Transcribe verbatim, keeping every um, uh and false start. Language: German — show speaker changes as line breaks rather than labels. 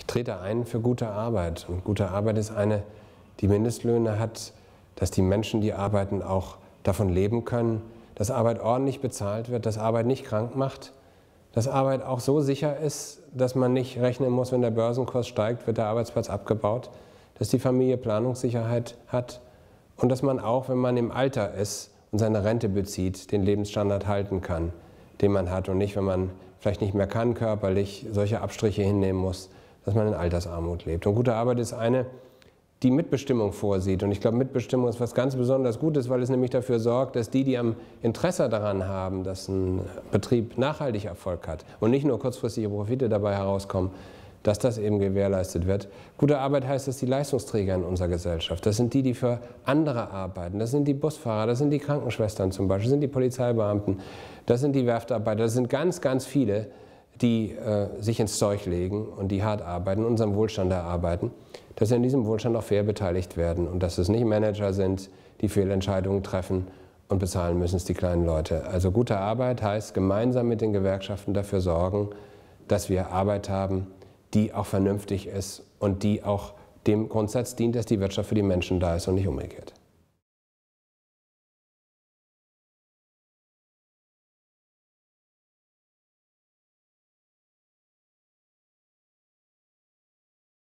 trete ein für gute Arbeit. Und gute Arbeit ist eine, die Mindestlöhne hat, dass die Menschen, die arbeiten, auch davon leben können, dass Arbeit ordentlich bezahlt wird, dass Arbeit nicht krank macht, dass Arbeit auch so sicher ist, dass man nicht rechnen muss, wenn der Börsenkurs steigt, wird der Arbeitsplatz abgebaut, dass die Familie Planungssicherheit hat und dass man auch, wenn man im Alter ist und seine Rente bezieht, den Lebensstandard halten kann, den man hat und nicht, wenn man vielleicht nicht mehr kann körperlich, solche Abstriche hinnehmen muss, dass man in Altersarmut lebt. Und gute Arbeit ist eine, die Mitbestimmung vorsieht. Und ich glaube, Mitbestimmung ist was ganz besonders Gutes, weil es nämlich dafür sorgt, dass die, die am Interesse daran haben, dass ein Betrieb nachhaltig Erfolg hat und nicht nur kurzfristige Profite dabei herauskommen, dass das eben gewährleistet wird. Gute Arbeit heißt, dass die Leistungsträger in unserer Gesellschaft, das sind die, die für andere arbeiten, das sind die Busfahrer, das sind die Krankenschwestern zum Beispiel, das sind die Polizeibeamten, das sind die Werftarbeiter, das sind ganz, ganz viele, die äh, sich ins Zeug legen und die hart arbeiten, unseren Wohlstand erarbeiten, dass sie an diesem Wohlstand auch fair beteiligt werden und dass es nicht Manager sind, die Fehlentscheidungen treffen und bezahlen müssen es die kleinen Leute. Also gute Arbeit heißt, gemeinsam mit den Gewerkschaften dafür sorgen, dass wir Arbeit haben, die auch vernünftig ist und die auch dem Grundsatz dient, dass die Wirtschaft für die Menschen da ist und nicht umgekehrt.